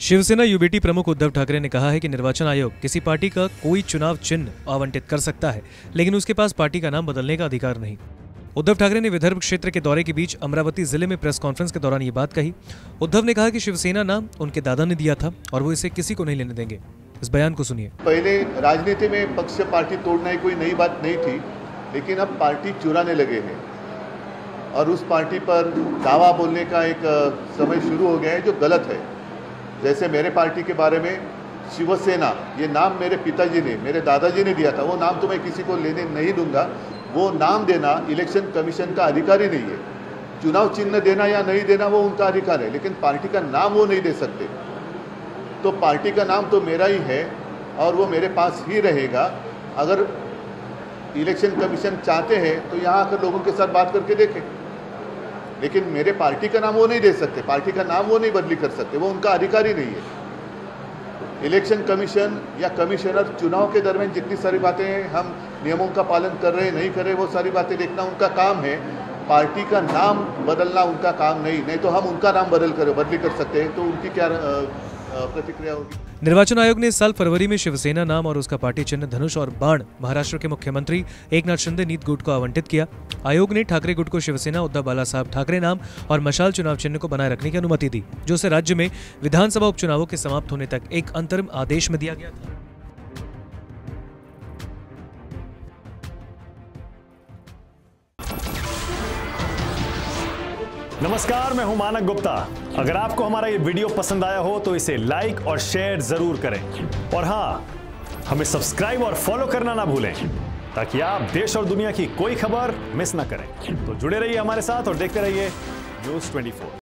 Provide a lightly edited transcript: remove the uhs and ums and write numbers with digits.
Shiv Sena UBT प्रमुख उद्धव ठाकरे ने कहा है कि निर्वाचन आयोग किसी पार्टी का कोई चुनाव चिन्ह आवंटित कर सकता है, लेकिन उसके पास पार्टी का नाम बदलने का अधिकार नहीं। उद्धव ठाकरे ने विदर्भ क्षेत्र के दौरे के बीच अमरावती जिले में प्रेस कॉन्फ्रेंस के दौरान ये बात कही। उद्धव ने कहा कि शिवसेना नाम उनके दादा ने दिया था और वो इसे किसी को नहीं लेने देंगे। इस बयान को सुनिए। पहले राजनीति में पक्ष पार्टी तोड़ना ही कोई नई बात नहीं थी, लेकिन अब पार्टी चुराने लगे हैं और उस पार्टी पर दावा बोलने का एक समय शुरू हो गया है जो गलत है। जैसे मेरे पार्टी के बारे में शिवसेना, ये नाम मेरे पिताजी ने, मेरे दादाजी ने दिया था, वो नाम तो मैं किसी को लेने नहीं दूंगा। वो नाम देना इलेक्शन कमीशन का अधिकार ही नहीं है। चुनाव चिन्ह देना या नहीं देना वो उनका अधिकार है, लेकिन पार्टी का नाम वो नहीं दे सकते। तो पार्टी का नाम तो मेरा ही है और वो मेरे पास ही रहेगा। अगर इलेक्शन कमीशन चाहते हैं तो यहाँ आकर लोगों के साथ बात करके देखें, लेकिन मेरे पार्टी का नाम वो नहीं दे सकते, पार्टी का नाम वो नहीं बदली कर सकते, वो उनका अधिकार ही नहीं है। इलेक्शन कमीशन या कमिश्नर चुनाव के दरमियान जितनी सारी बातें हम नियमों का पालन कर रहे नहीं कर रहे, वो सारी बातें देखना उनका काम है। पार्टी का नाम बदलना उनका काम नहीं तो हम उनका नाम बदली कर सकते हैं, तो उनकी क्या प्रतिक्रिया होगी। निर्वाचन आयोग ने इस साल फरवरी में शिवसेना नाम और उसका पार्टी चिन्ह धनुष और बाण महाराष्ट्र के मुख्यमंत्री एकनाथ शिंदे नीत गुट को आवंटित किया। आयोग ने ठाकरे गुट को शिवसेना उद्धव बाला साहब ठाकरे नाम और मशाल चुनाव चिन्ह को बनाए रखने की अनुमति दी, जो उसे राज्य में विधानसभा उपचुनावों के समाप्त होने तक एक अंतरिम आदेश में दिया गया था। नमस्कार, मैं हूं मानक गुप्ता। अगर आपको हमारा ये वीडियो पसंद आया हो तो इसे लाइक और शेयर जरूर करें, और हाँ, हमें सब्सक्राइब और फॉलो करना ना भूलें ताकि आप देश और दुनिया की कोई खबर मिस ना करें। तो जुड़े रहिए हमारे साथ और देखते रहिए न्यूज़ 24।